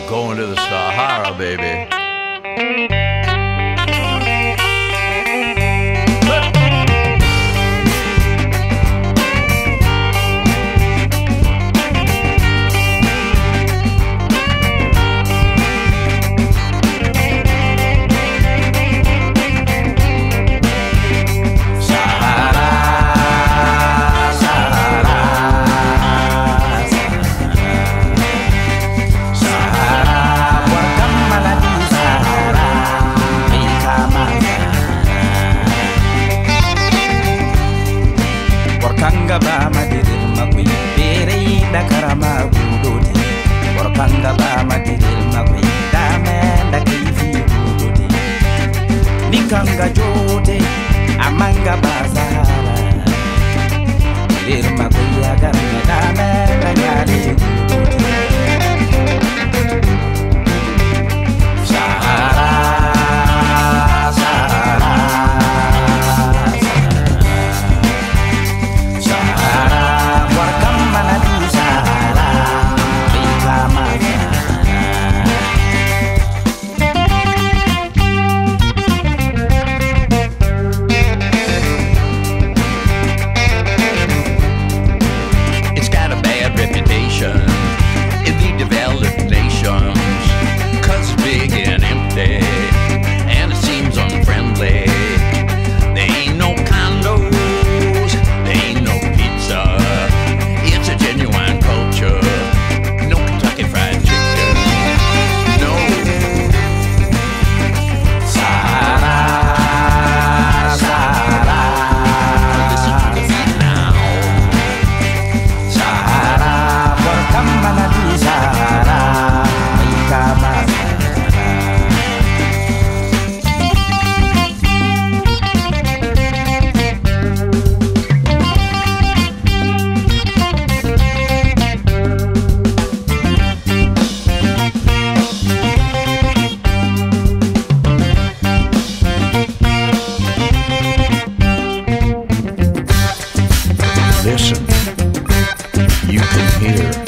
Going to the Sahara, baby. Warkanga ba madiril magwi bere da karama budodi. Warkanga ba madiril magwi da men da kifi budodi. Nikanga jode amanga bazara. Dir magwi agar da men da nyali budodi. Sahara, Sahara. In the developed nations, 'cause it's big and empty, and it seems unfriendly. There ain't no condos, there ain't no pizza. It's a genuine culture. No Kentucky Fried Chicken. No. Sahara, Sahara. Listen to the beat now. Sahara, Warkamba di Sahara, ikama Listen, you can hear